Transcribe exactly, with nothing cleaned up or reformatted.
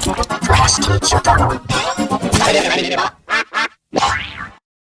プラスティックショット。